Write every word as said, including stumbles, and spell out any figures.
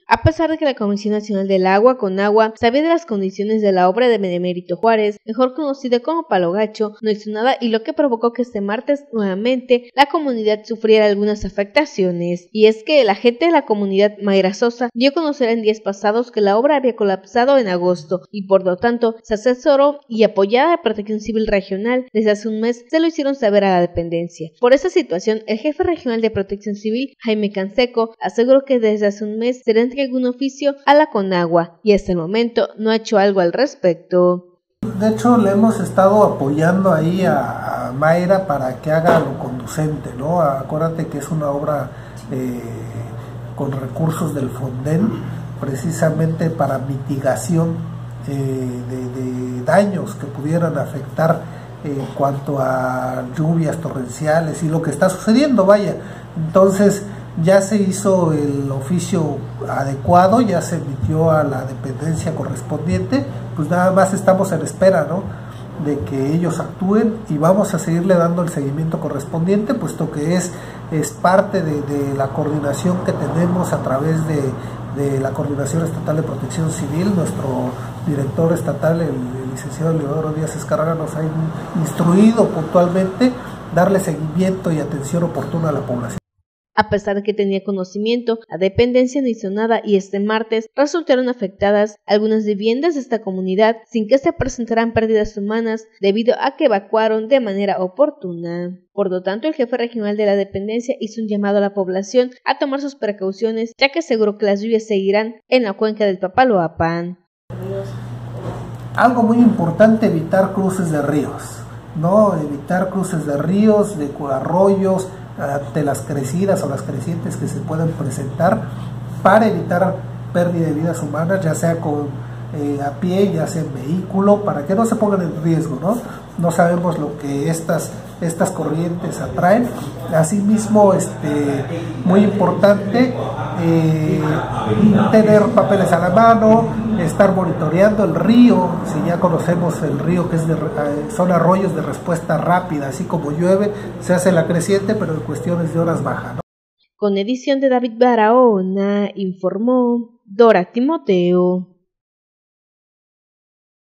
A pesar de que la Comisión Nacional del Agua, Conagua, sabía de las condiciones de la obra de Benemérito Juárez, mejor conocida como Palo Gacho, no hizo nada, y lo que provocó que este martes nuevamente la comunidad sufriera algunas afectaciones. Y es que la gente de la comunidad Mayra Sosa dio a conocer en días pasados que la obra había colapsado en agosto y por lo tanto se asesoró y apoyada a Protección Civil Regional desde hace un mes se lo hicieron saber a la dependencia. Por esa situación, el jefe regional de Protección Civil, Jaime Canseco, aseguró que desde hace un mes se le entrega algún oficio a la Conagua y hasta el momento no ha hecho algo al respecto. De hecho, le hemos estado apoyando ahí a, a Mayra para que haga lo conducente, ¿no? Acuérdate que es una obra eh, con recursos del Fonden, precisamente para mitigación eh, de, de daños que pudieran afectar en cuanto a lluvias torrenciales y lo que está sucediendo, vaya. Entonces, ya se hizo el oficio adecuado, ya se emitió a la dependencia correspondiente, pues nada más estamos en espera, ¿no?, de que ellos actúen y vamos a seguirle dando el seguimiento correspondiente, puesto que es, es parte de, de la coordinación que tenemos a través de, de la Coordinación Estatal de Protección Civil. Nuestro director estatal, el, el licenciado Leodoro Díaz Escarraga, nos ha instruido puntualmente darle seguimiento y atención oportuna a la población. A pesar de que tenía conocimiento, la dependencia no hizo nada y este martes resultaron afectadas algunas viviendas de esta comunidad sin que se presentaran pérdidas humanas debido a que evacuaron de manera oportuna. Por lo tanto, el jefe regional de la dependencia hizo un llamado a la población a tomar sus precauciones, ya que aseguró que las lluvias seguirán en la cuenca del Papaloapan. Algo muy importante, evitar cruces de ríos, ¿no? Evitar cruces de ríos, de arroyos, ante las crecidas o las crecientes que se pueden presentar, para evitar pérdida de vidas humanas, ya sea con eh, a pie, ya sea en vehículo, para que no se pongan en riesgo, ¿no? No sabemos lo que estas, estas corrientes atraen. Asimismo, este, muy importante, eh, tener papeles a la mano, estar monitoreando el río. Si ya conocemos el río, que es de, son arroyos de respuesta rápida, así como llueve, se hace la creciente, pero en cuestiones de horas bajas, ¿no? Con edición de David Barahona, informó Dora Timoteo.